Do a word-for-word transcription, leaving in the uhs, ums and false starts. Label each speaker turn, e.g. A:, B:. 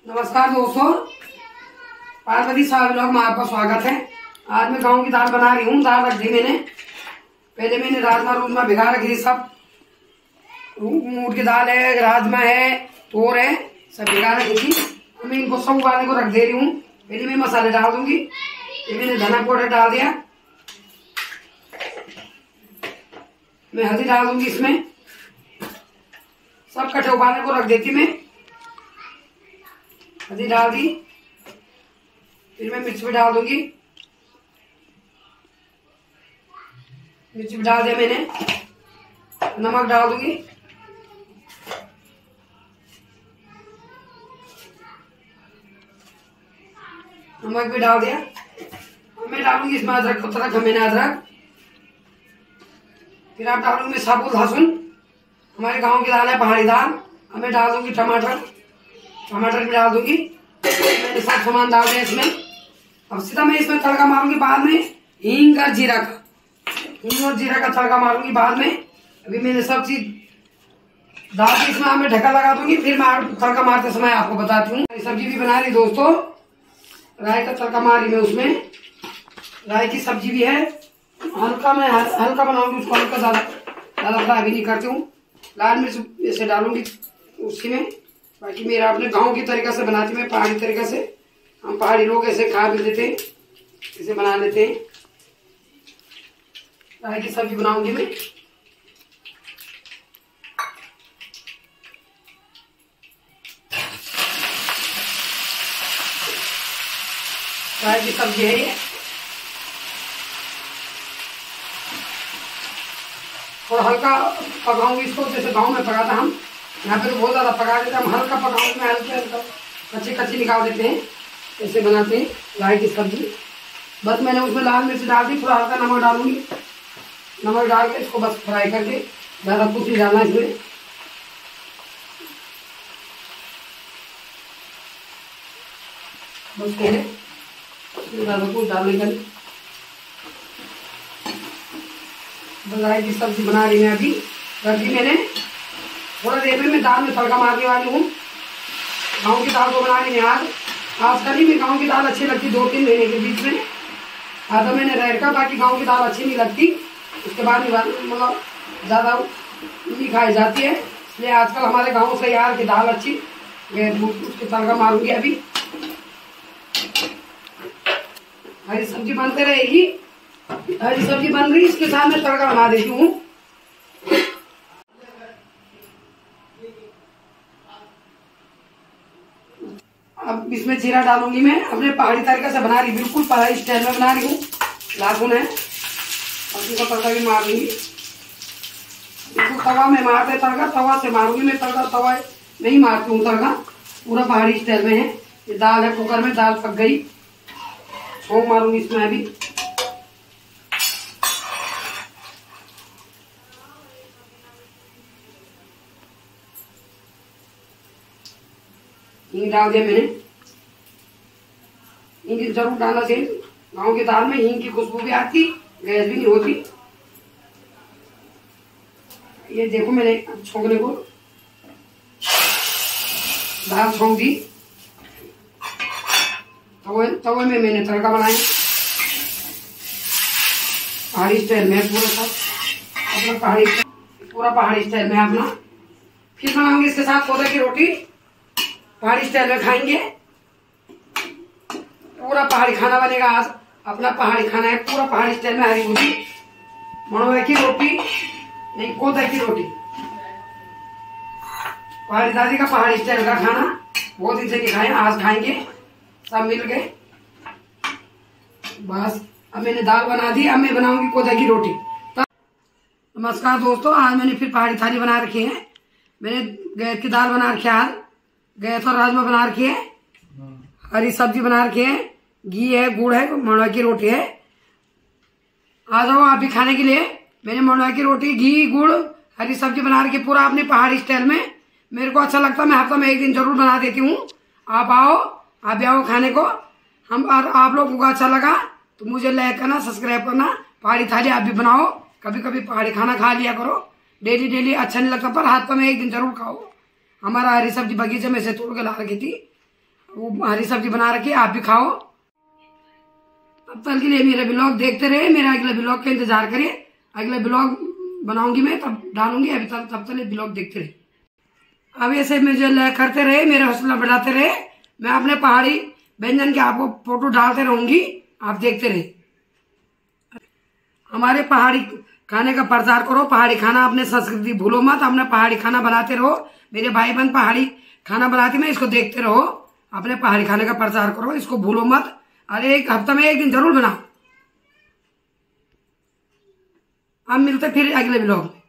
A: नमस्कार दोस्तों, पार्वती साहब ब्लॉग में आपका स्वागत है। आज मैं गाँव की दाल बना रही हूँ। दाल रख दी मैंने, पहले मैंने राजमा रूजमा भिगा रखी, सब मूंग की दाल है, राजमा है, तोर है, सब भिगा रखी थी। मैं इनको सब उबालने को रख दे रही हूँ। पहले मैं मसाले डाल दूंगी। ये मैंने धना पाउडर डाल दिया, मैं हल्दी डाल दूंगी इसमें, सब कटे उबालने को रख देती मैं। हल्दी डाल दी, फिर मैं मिर्च भी डाल दूंगी। मिर्च भी डाल दिया मैंने, नमक डाल दूंगी। नमक भी डाल दिया। अब मैं डालूंगी इसमें अदरक को, तरह मैंने अदरक, फिर आप डालूंगी मैं साबुत लहसुन। हमारे गांव की दाल है, पहाड़ी दाल। अब मैं डाल दूंगी टमाटर, टमाटर भी डाल दूंगी। मैंने सब सामान डाल दिया इसमें। अब सीधा मैं इसमें तड़का मारूंगी बाद में, हींग और जीरा का, हींग और जीरा का तड़का मारूंगी बाद में। अभी मैंने सब चीज डाल के इसमें मैं ढक्कन लगा दूंगी, फिर मैं तड़का मारते समय आपको बताती हूँ। सब्जी भी बना रही दोस्तों, राय का तड़का मारी मैं उसमें, राय की सब्जी भी है। हल्का मैं हल्का बनाऊंगी उसको, हल्का ज्यादा ज्यादा फ्राई भी नहीं करती हूँ। लाल मिर्च ऐसे डालूंगी उसी में। बाकी मेरा अपने गांव की तरीका से बनाती मैं, पहाड़ी तरीका से। हम पहाड़ी लोग ऐसे खा भी लेते हैं, ऐसे बना लेते हैं। राय की सब्जी बनाऊंगी मैं। राय की सब्जी है ये। और हल्का पकाऊंगी इसको, जैसे गांव में पकाता हम, यहाँ पे तो बहुत ज्यादा पका देते हैं। हम हल्का पकाऊंगे, में हल्के हल्का कच्ची कच्ची निकाल देते हैं, ऐसे बनाते हैं राय की सब्जी। बस मैंने उसमें लाल मिर्च डाल दी, थोड़ा हल्का नमक डालूंगी। नमक डाल के इसको बस फ्राई करके, ज्यादा कुछ नहीं डालना इसमें। बस कहने ज्यादा कुछ डालने का नहीं। राय की सब्जी बना रही मैं अभी, रख दी मैंने। थोड़ा देर में मैं दाल में तड़का मारने वाली हूँ। गाँव की दाल को बना रही मैं आज। आज कल ही मैं गाँव की दाल अच्छी लगती, दो तीन महीने के बीच में आधा मैंने रह का, बाकी गाँव की दाल अच्छी नहीं लगती। उसके बाद मतलब ज्यादा नहीं खाई जाती है, इसलिए आजकल हमारे गाँव से यार की दाल अच्छी, मैं उसके तड़का मारूंगी अभी। हरी सब्जी बनते रहेगी, हरी सब्जी बन रही, इसके साथ मैं तड़का बना देती हूँ। अब इसमें जीरा डालूंगी मैं, अपने पहाड़ी तरीके से बना रही, बिल्कुल पहाड़ी स्टाइल में बना रही हूँ। लहसुन है, लहसुन का तड़का भी मार दूंगी। बिल्कुल तवा में मारते तड़का, तवा से मारूंगी मैं तड़का, तवा नहीं मारती हूँ तड़का, पूरा पहाड़ी स्टाइल में है। ये दाल है, कुकर में दाल पक गई, सौंफ मारूंगी इसमें अभी। हींग डाल दिया मैंने, हींग जरूर डालना चाहिए। गाँव की दाल में हींग की खुशबू भी आती, गैस भी नहीं होती। ये देखो मैंने छोंकने को दाल छोंक दी। तवे तवे में मैंने तड़का बनाया, पहाड़ी स्टाइल में पूरा सब अपना पहाड़ी पूरा पहाड़ी स्टाइल में अपना। फिर बनाऊंगी इसके साथ कोदा की रोटी, पहाड़ी स्टाइल में खाएंगे। पूरा पहाड़ी खाना बनेगा आज, अपना पहाड़ी खाना है, पूरा पहाड़ी स्टाइल में। हरी भुजी, मड़ुआ की रोटी, नहीं कोदा की रोटी, पहाड़ी दादी का पहाड़ी स्टाइल का खाना। बहुत दिन से नहीं खाए, आज खाएंगे सब मिल गए। बस अब मैंने दाल बना दी, अब मैं बनाऊंगी कोदा की रोटी। नमस्कार दोस्तों, आज मैंने फिर पहाड़ी थाली बना रखी है। मैंने गैस की दाल बना रखी है, आज गैस और राजमा बना रखी है, हरी सब्जी बना रखी है, घी है, गुड़ है, मड़ुआ की रोटी है। आ जाओ आप भी खाने के लिए। मैंने मड़ुआ की रोटी, घी, गुड़, हरी सब्जी बना रखी, पूरा अपने पहाड़ी स्टाइल में। मेरे को अच्छा लगता है, मैं हफ्ता में एक दिन जरूर बना देती हूँ। आप आओ, आप भी आओ खाने को। हम और आप लोगों को अच्छा लगा तो मुझे लाइक करना, सब्सक्राइब करना। पहाड़ी थाली आप भी बनाओ, कभी कभी पहाड़ी खाना खा लिया करो। डेली डेली अच्छा नहीं लगता, पर हफ्ता में एक दिन जरूर खाओ। हमारा हरी सब्जी बगीचे में से तोड़ के ला रखी थी, वो हरी सब्जी बना रखी है, आप भी खाओ। तब तक के लिए मेरे ब्लॉग देखते रहे, मेरे अगले ब्लॉग का इंतजार करिए। अगले ब्लॉग बनाऊंगी मैं, तब डालूंगी। अभी तक तब तक ब्लॉग देखते रहे। अब ऐसे मुझे करते रहे, मेरा हौसला बढ़ाते रहे। मैं अपने पहाड़ी व्यंजन के आपको फोटो डालते रहूंगी, आप देखते रहे। हमारे पहाड़ी खाने का प्रचार करो, पहाड़ी खाना, अपने संस्कृति भूलो मत, अपने पहाड़ी खाना बनाते रहो। मेरे भाई बहन पहाड़ी खाना बनाते में, इसको देखते रहो, अपने पहाड़ी खाने का प्रचार करो, इसको भूलो मत। अरे एक हफ्ता में एक दिन जरूर बनाओ। अब मिलते फिर अगले ब्लॉग में।